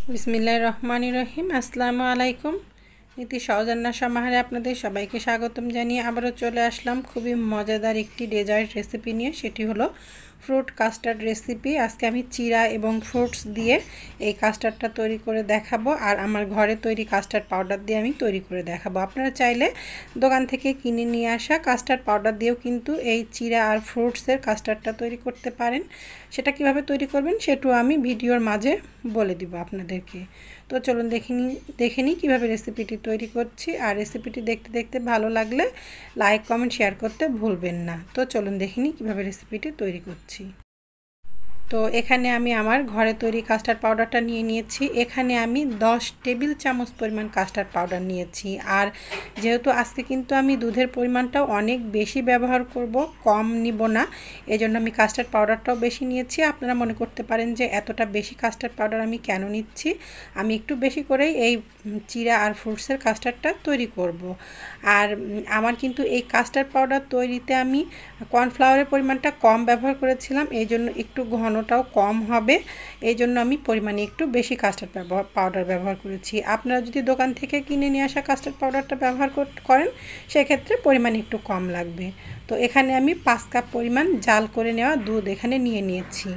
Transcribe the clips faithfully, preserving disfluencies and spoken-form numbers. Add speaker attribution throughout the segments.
Speaker 1: বিসমিল্লাহির রহমানির রহিম। আসসালামু আলাইকুম। নীতি সহজ রান্নার সমাহারে আপনাদের সবাইকে স্বাগতম জানিয়ে আবারও চলে আসলাম খুবই মজাদার একটি ডেজার্ট রেসিপি নিয়ে। সেটি হলো ফ্রুট কাস্টার্ড রেসিপি। আজকে আমি চিরা এবং ফ্রুটস দিয়ে এই কাস্টার্ডটা তৈরি করে দেখাবো, আর আমার ঘরে তৈরি কাস্টার্ড পাউডার দিয়ে আমি তৈরি করে দেখাবো। আপনারা চাইলে দোকান থেকে কিনে নিয়ে আসা কাস্টার্ড পাউডার দিয়েও কিন্তু এই চিরা আর ফ্রুটসের কাস্টার্ডটা তৈরি করতে পারেন। সেটা কিভাবে তৈরি করবেন সেটাও আমি ভিডিওর মাঝে বলে দিব আপনাদেরকে। তো চলুন দেখে নিই দেখে নিই কীভাবে রেসিপিটি তৈরি করছি। আর রেসিপিটি দেখতে দেখতে ভালো লাগলে লাইক কমেন্ট শেয়ার করতে ভুলবেন না। তো চলুন দেখে নিই কীভাবে রেসিপিটি তৈরি করছি। তো এখানে আমি আমার ঘরে তৈরি কাস্টার্ড পাউডারটা নিয়ে নিয়েছি। এখানে আমি দশ টেবিল চামচ পরিমাণ কাস্টার্ড পাউডার নিয়েছি। আর যেহেতু আজকে কিন্তু আমি দুধের পরিমাণটাও অনেক বেশি ব্যবহার করব, কম নিব না, এজন্য আমি কাস্টার্ড পাউডারটাও বেশি নিয়েছি। আপনারা মনে করতে পারেন যে এতটা বেশি কাস্টার্ড পাউডার আমি কেন নিচ্ছি। আমি একটু বেশি করেই এই চিরা আর ফ্রুটসের কাস্টার্ডটা তৈরি করব। আর আমার কিন্তু এই কাস্টার্ড পাউডার তৈরিতে আমি কর্নফ্লাওয়ারের পরিমাণটা কম ব্যবহার করেছিলাম, এই জন্য একটু ঘনটাও কম হবে, এই জন্য আমি পরিমাণে একটু বেশি কাস্টার্ড পাউডার ব্যবহার করেছি। আপনারা যদি দোকান থেকে কিনে নিয়ে আসা কাস্টার্ড পাউডারটা ব্যবহার করেন সেক্ষেত্রে পরিমাণ একটু কম লাগবে। তো এখানে আমি পাঁচ কাপ পরিমাণ জাল করে নেওয়া দুধ এখানে নিয়ে নিয়েছি।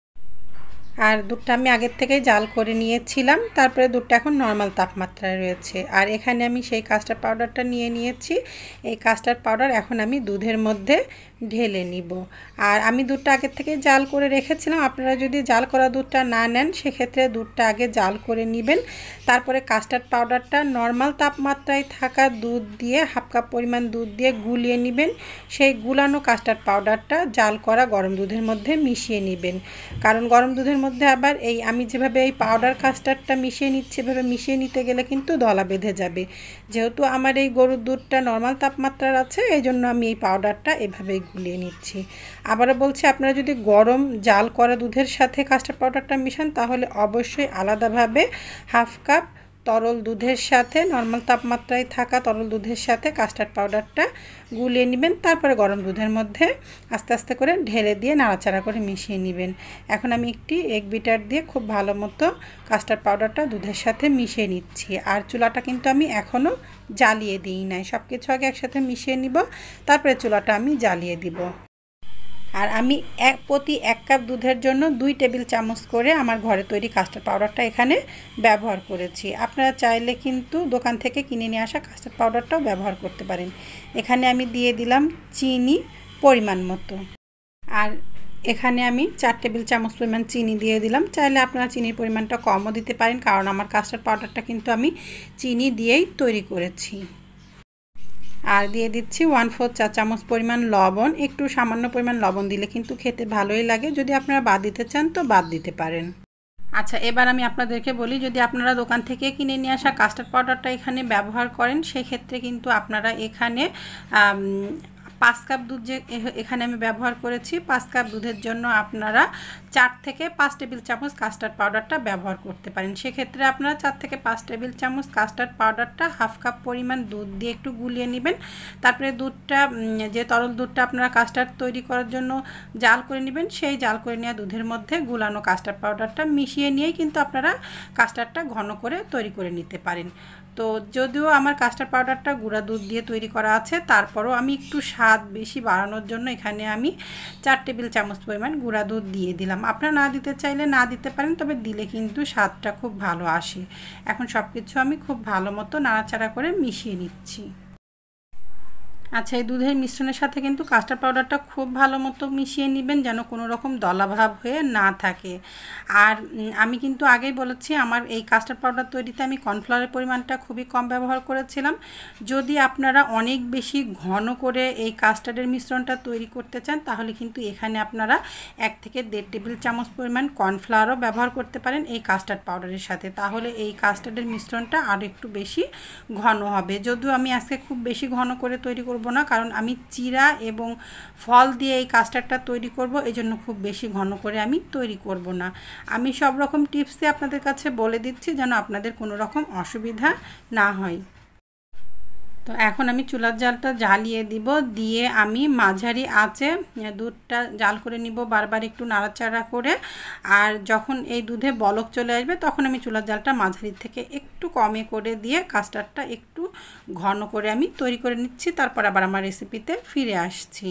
Speaker 1: আর দুধটা আমি আগের থেকেই জাল করে নিয়েছিলাম, তারপরে দুধটা এখন নর্মাল তাপমাত্রায় রয়েছে। আর এখানে আমি সেই কাস্টার্ড পাউডারটা নিয়ে নিয়েছি। এই কাস্টার্ড পাউডার এখন আমি দুধের মধ্যে ঢেলে নিব। আর আমি দুধটা আগের থেকে জাল করে রেখেছিলাম। আপনারা যদি জাল করা দুধটা না নেন সেক্ষেত্রে দুধটা আগে জাল করে নেবেন, তারপরে কাস্টার্ড পাউডারটা নর্মাল তাপমাত্রায় থাকা দুধ দিয়ে হাফ কাপ পরিমাণ দুধ দিয়ে গুলিয়ে নেবেন। সেই গুলানো কাস্টার্ড পাউডারটা জাল করা গরম দুধের মধ্যে মিশিয়ে নেবেন, কারণ গরম দুধের মধ্যে আবার এই আমি যেভাবে এই পাউডার কাস্টার্ডটা মিশিয়ে নিচ্ছি এভাবে মিশিয়ে নিতে গেলে কিন্তু দলা বেঁধে যাবে। যেহেতু আমার এই গরুর দুধটা নর্মাল তাপমাত্রার আছে এই জন্য আমি এই পাউডারটা এভাবেই গুলিয়ে নিচ্ছি। আবারও বলছি, আপনারা যদি গরম জাল করা দুধের সাথে কাস্টার্ড পাউডারটা মিশান তাহলে অবশ্যই আলাদাভাবে হাফ কাপ তরল দুধের সাথে নর্মাল তাপমাত্রায় থাকা তরল দুধের সাথে কাস্টার্ড পাউডারটা গুলিয়ে নেবেন, তারপরে গরম দুধের মধ্যে আস্তে আস্তে করে ঢেলে দিয়ে নাড়াচাড়া করে মিশিয়ে নেবেন। এখন আমি একটি এগ বিটার দিয়ে খুব ভালো মতো কাস্টার্ড পাউডারটা দুধের সাথে মিশিয়ে নিচ্ছি। আর চুলাটা কিন্তু আমি এখনও জ্বালিয়ে দিই নাই, সব কিছু আগে একসাথে মিশিয়ে নিব, তারপরে চুলাটা আমি জ্বালিয়ে দিব। আর আমি এক প্রতি এক কাপ দুধের জন্য দুই টেবিল চামচ করে আমার ঘরে তৈরি কাস্টার্ড পাউডারটা এখানে ব্যবহার করেছি। আপনারা চাইলে কিন্তু দোকান থেকে কিনে নিয়ে আসা কাস্টার্ড পাউডারটাও ব্যবহার করতে পারেন। এখানে আমি দিয়ে দিলাম চিনি পরিমাণ মতো। আর এখানে আমি চার টেবিল চামচ পরিমাণ চিনি দিয়ে দিলাম। চাইলে আপনারা চিনির পরিমাণটা কমও দিতে পারেন, কারণ আমার কাস্টার্ড পাউডারটা কিন্তু আমি চিনি দিয়েই তৈরি করেছি। আর দিয়ে দিচ্ছি ওয়ান ফোর চা চামচ পরিমাণ লবণ। একটু সামান্য পরিমাণ লবণ দিলে কিন্তু খেতে ভালোই লাগে, যদি আপনারা বাদ দিতে চান তো বাদ দিতে পারেন। আচ্ছা, এবার আমি আপনাদেরকে বলি, যদি আপনারা দোকান থেকে কিনে নিয়ে আসা কাস্টার্ড পাউডারটা এখানে ব্যবহার করেন সেক্ষেত্রে কিন্তু আপনারা এখানে পাঁচ কাপ দুধ যে এখানে আমি ব্যবহার করেছি, পাঁচ কাপ দুধের জন্য আপনারা চার থেকে পাঁচ টেবিল চামচ কাস্টার্ড পাউডারটা ব্যবহার করতে পারেন। সেক্ষেত্রে আপনারা চার থেকে পাঁচ টেবিল চামচ কাস্টার্ড পাউডারটা হাফ কাপ পরিমাণ দুধ দিয়ে একটু গুলিয়ে নেবেন। তারপরে দুধটা যে তরল দুধটা আপনারা কাস্টার্ড তৈরি করার জন্য জাল করে নেবেন, সেই জাল করে নেওয়া দুধের মধ্যে গুলানো কাস্টার্ড পাউডারটা মিশিয়ে নিয়েই কিন্তু আপনারা কাস্টার্ডটা ঘন করে তৈরি করে নিতে পারেন। তো যদিও আমার কাস্টার্ড পাউডারটা গুঁড়া দুধ দিয়ে তৈরি করা আছে, তারপরও আমি একটু স্বাদ বেশি বাড়ানোর জন্য এখানে আমি চার টেবিল চামচ পরিমাণ গুঁড়া দুধ দিয়ে দিলাম। আপনারা না দিতে চাইলে না দিতে পারেন, তবে দিলে কিন্তু স্বাদটা খুব ভালো আসে। এখন সব কিছু আমি খুব ভালো মতো নাড়াচাড়া করে মিশিয়ে নিচ্ছি। আচ্ছা, এই দুধের মিশ্রণের সাথে কিন্তু কাস্টার্ড পাউডারটা খুব ভালো মতো মিশিয়ে নেবেন যেন কোনো রকম দলাভাব হয়ে না থাকে। আর আমি কিন্তু আগেই বলেছি আমার এই কাস্টার্ড পাউডার তৈরিতে আমি কর্নফ্লাওয়ারের পরিমাণটা খুবই কম ব্যবহার করেছিলাম। যদি আপনারা অনেক বেশি ঘন করে এই কাস্টার্ডের মিশ্রণটা তৈরি করতে চান তাহলে কিন্তু এখানে আপনারা এক থেকে দেড় টেবিল চামচ পরিমাণ কর্নফ্লাওয়ারও ব্যবহার করতে পারেন এই কাস্টার্ড পাউডারের সাথে, তাহলে এই কাস্টার্ডের মিশ্রণটা আরও একটু বেশি ঘন হবে। যদিও আমি আজকে খুব বেশি ঘন করে তৈরি করব না, কারণ আমি চিরা এবং ফল দিয়ে এই কাস্টার্ডটা তৈরি করব, এই জন্য খুব বেশি ঘন করে আমি তৈরি করব না। আমি সব রকম টিপসই আপনাদের কাছে বলে দিচ্ছি যেন আপনাদের কোনো রকম অসুবিধা না হয়। তো এখন আমি চুলার জালটা জ্বালিয়ে দিব, দিয়ে আমি মাঝারি আঁচে দুধটা জাল করে নিব, বারবার একটু নাড়াচাড়া করে। আর যখন এই দুধে বলক চলে আসবে তখন আমি চুলার জালটা মাঝারি থেকে একটু কমে করে দিয়ে কাস্টার্ডটা একটু ঘন করে আমি তৈরি করে নিচ্ছি। তারপর আবার আমার রেসিপিতে ফিরে আসছি।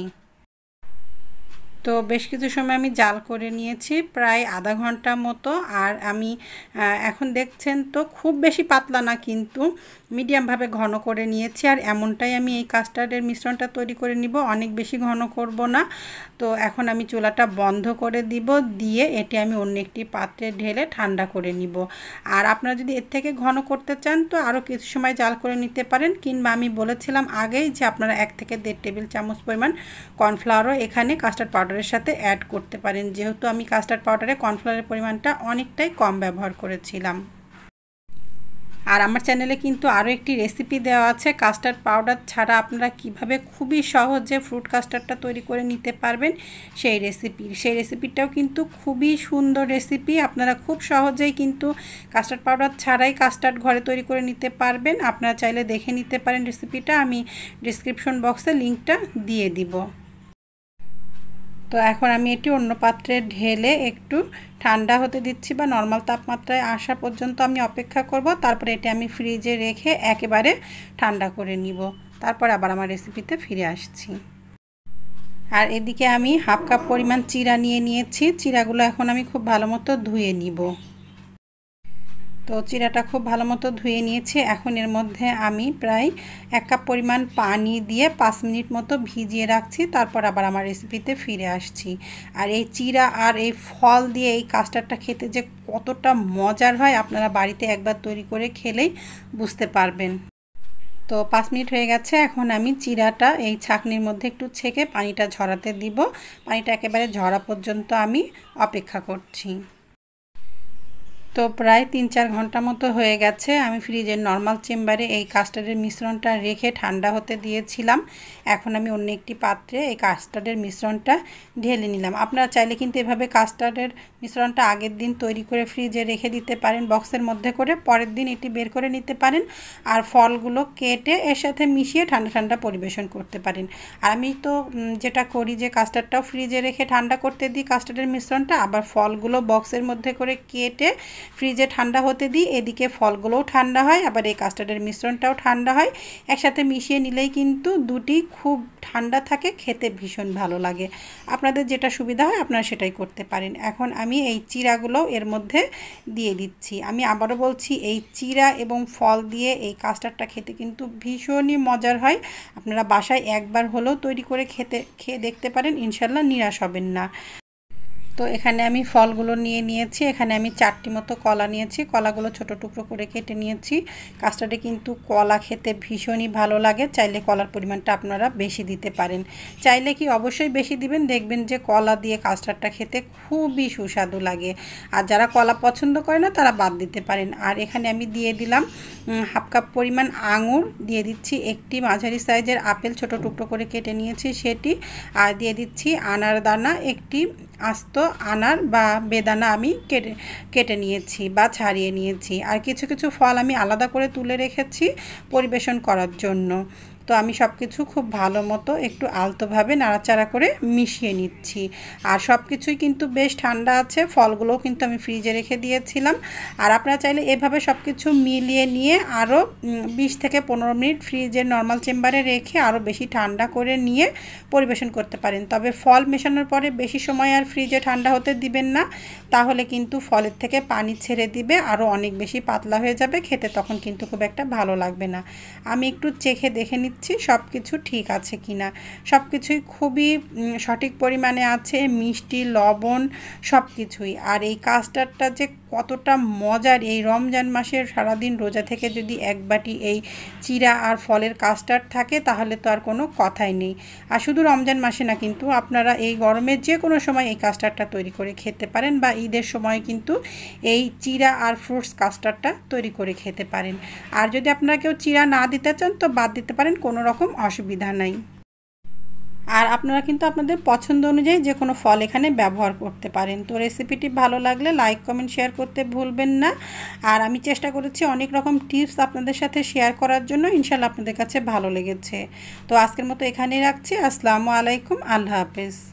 Speaker 1: তো বেশ কিছু সময় আমি জাল করে নিয়েছি, প্রায় আধা ঘন্টা মতো। আর আমি এখন দেখছেন তো খুব বেশি পাতলা না, কিন্তু মিডিয়ামভাবে ঘন করে নিয়েছি। আর এমনটাই আমি এই কাস্টার্ডের মিশ্রণটা তৈরি করে নিব, অনেক বেশি ঘন করব না। তো এখন আমি চুলাটা বন্ধ করে দিব, দিয়ে এটি আমি অন্য একটি পাত্রে ঢেলে ঠান্ডা করে নিব। আর আপনারা যদি এর থেকে ঘন করতে চান তো আরও কিছু সময় জাল করে নিতে পারেন, কিংবা আমি বলেছিলাম আগেই যে আপনারা এক থেকে দেড় টেবিল চামচ পরিমাণ কর্নফ্লাওয়ারও এখানে কাস্টার্ড পাউডারের সাথে অ্যাড করতে পারেন, যেহেতু আমি কাস্টার্ড পাউডারে কর্নফ্লাওয়ারের পরিমাণটা অনেকটাই কম ব্যবহার করেছিলাম। আর আমার চ্যানেলে কিন্তু আরও একটি রেসিপি দেওয়া আছে কাস্টার্ড পাউডার ছাড়া আপনারা কিভাবে খুবই সহজে ফ্রুট কাস্টার্ডটা তৈরি করে নিতে পারবেন, সেই রেসিপি সেই রেসিপিটাও কিন্তু খুবই সুন্দর রেসিপি। আপনারা খুব সহজেই কিন্তু কাস্টার্ড পাউডার ছাড়াই কাস্টার্ড ঘরে তৈরি করে নিতে পারবেন। আপনারা চাইলে দেখে নিতে পারেন রেসিপিটা, আমি ডিসক্রিপশন বক্সে লিঙ্কটা দিয়ে দিব। তো এখন আমি এটি অন্য পাত্রে ঢেলে একটু ঠান্ডা হতে দিচ্ছি, বা নর্মাল তাপমাত্রায় আসা পর্যন্ত আমি অপেক্ষা করব। তারপরে এটি আমি ফ্রিজে রেখে একেবারে ঠান্ডা করে নিব। তারপর আবার আমার রেসিপিতে ফিরে আসছি। আর এদিকে আমি হাফ কাপ পরিমাণ চিরা নিয়ে নিয়েছি। চিরাগুলো এখন আমি খুব ভালো মতো ধুয়ে নিব। তো চিরাটা খুব ভালো মতো ধুয়ে নিয়েছি। এখন এর মধ্যে আমি প্রায় এক কাপ পরিমাণ পানি দিয়ে পাঁচ মিনিট মতো ভিজিয়ে রাখছি। তারপর আবার আমার রেসিপিতে ফিরে আসছি। আর এই চিরা আর এই ফল দিয়ে এই কাস্টার্ডটা খেতে যে কতটা মজার হয় আপনারা বাড়িতে একবার তৈরি করে খেলেই বুঝতে পারবেন। তো পাঁচ মিনিট হয়ে গেছে। এখন আমি চিরাটা এই ছাঁকনির মধ্যে একটু ছেঁকে পানিটা ঝরাতে দিব। পানিটা একেবারে ঝরা পর্যন্ত আমি অপেক্ষা করছি। তো প্রায় তিন চার ঘন্টা মতো হয়ে গেছে। আমি ফ্রিজের নর্মাল চেম্বারে এই কাস্টার্ডের মিশ্রণটা রেখে ঠান্ডা হতে দিয়েছিলাম। এখন আমি অন্য একটি পাত্রে এই কাস্টার্ডের মিশ্রণটা ঢেলে নিলাম। আপনারা চাইলে কিন্তু এভাবে কাস্টার্ডের মিশ্রণটা আগের দিন তৈরি করে ফ্রিজে রেখে দিতে পারেন বক্সের মধ্যে করে, পরের দিন এটি বের করে নিতে পারেন। আর ফলগুলো কেটে এর সাথে মিশিয়ে ঠান্ডা ঠান্ডা পরিবেশন করতে পারেন। আর আমি তো যেটা করি যে কাস্টার্ডটাও ফ্রিজে রেখে ঠান্ডা করতে দিই কাস্টার্ডের মিশ্রণটা, আবার ফলগুলো বক্সের মধ্যে করে কেটে ফ্রিজে ঠান্ডা হতে দিই। এদিকে ফলগুলোও ঠান্ডা হয়, আবার এই কাস্টার্ডের মিশ্রণটাও ঠান্ডা হয়। একসাথে মিশিয়ে নিলেই কিন্তু দুটি খুব ঠান্ডা থাকে, খেতে ভীষণ ভালো লাগে। আপনাদের যেটা সুবিধা হয় আপনারা সেটাই করতে পারেন। এখন আমি এই চিরাগুলো এর মধ্যে দিয়ে দিচ্ছি। আমি আবারও বলছি, এই চিরা এবং ফল দিয়ে এই কাস্টার্ডটা খেতে কিন্তু ভীষণই মজার হয়। আপনারা বাসায় একবার হলেও তৈরি করে খেতে খেয়ে দেখতে পারেন, ইনশাল্লাহ নিরাশ হবেন না। তো এখানে আমি ফলগুলো নিয়ে নিয়েছি। এখানে আমি চারটি মতো কলা নিয়েছি। কলাগুলো ছোট টুকরো করে কেটে নিয়েছি। কাস্টার্ডে কিন্তু কলা খেতে ভীষণই ভালো লাগে, চাইলে কলার পরিমাণটা আপনারা বেশি দিতে পারেন। চাইলে কি অবশ্যই বেশি দিবেন, দেখবেন যে কলা দিয়ে কাস্টার্ডটা খেতে খুবই সুস্বাদু লাগে। আর যারা কলা পছন্দ করে না তারা বাদ দিতে পারেন। আর এখানে আমি দিয়ে দিলাম হাফ কাপ পরিমাণ আঙুর, দিয়ে দিচ্ছি একটি মাঝারি সাইজের আপেল ছোট টুকরো করে কেটে নিয়েছি সেটি, আর দিয়ে দিচ্ছি আনার দানা, একটি আস্ত আনার বা বেদানা আমি কেটে কেটে নিয়েছি বা ছাড়িয়ে নিয়েছি। আর কিছু কিছু ফল আমি আলাদা করে তুলে রেখেছি পরিবেশন করার জন্য। তো আমি সব কিছু খুব ভালো মতো একটু আলতোভাবে নাড়াচাড়া করে মিশিয়ে নিচ্ছি। আর সব কিছুই কিন্তু বেশ ঠান্ডা আছে, ফলগুলোও কিন্তু আমি ফ্রিজে রেখে দিয়েছিলাম। আর আপনারা চাইলে এভাবে সব কিছু মিলিয়ে নিয়ে আরও বিশ থেকে পনেরো মিনিট ফ্রিজের নর্মাল চেম্বারে রেখে আরও বেশি ঠান্ডা করে নিয়ে পরিবেশন করতে পারেন। তবে ফল মেশানোর পরে বেশি সময় আর ফ্রিজে ঠান্ডা হতে দিবেন না, তাহলে কিন্তু ফলের থেকে পানি ছেড়ে দিবে, আরও অনেক বেশি পাতলা হয়ে যাবে, খেতে তখন কিন্তু খুব একটা ভালো লাগবে না। আমি একটু চেখে দেখে নিচ্ছি সব কিছু ঠিক আছে কিনা। সব কিছুই খুবই সঠিক পরিমাণে আছে, মিষ্টি লবণ সব কিছুই। আর এই কাস্টার্ডটা যে কতটা মজার, এই রমজান মাসের সারাদিন রোজা থেকে যদি এক বাটি এই চিরা আর ফলের কাস্টার্ড থাকে তাহলে তো আর কোনো কথাই নেই। আর শুধু রমজান মাসে না, কিন্তু আপনারা এই গরমের যে কোনো সময় এই কাস্টার্ডটা তৈরি করে খেতে পারেন, বা ঈদের সময় কিন্তু এই চিরা আর ফ্রুটস কাস্টার্ডটা তৈরি করে খেতে পারেন। আর যদি আপনারা কেউ চিরা না দিতে চান তো বাদ দিতে পারেন, কোনো রকম অসুবিধা নাই। আর আপনারা কিন্তু আপনাদের পছন্দ অনুযায়ী যে কোনো ফল এখানে ব্যবহার করতে পারেন। তো রেসিপিটি ভালো লাগলে লাইক কমেন্ট শেয়ার করতে ভুলবেন না। আর আমি চেষ্টা করেছি অনেক রকম টিপস আপনাদের সাথে শেয়ার করার জন্য, ইনশাআল্লাহ আপনাদের কাছে ভালো লেগেছে। তো আজকের মতো এখানেই রাখছি। আসসালামু আলাইকুম, আল্লাহ হাফেজ।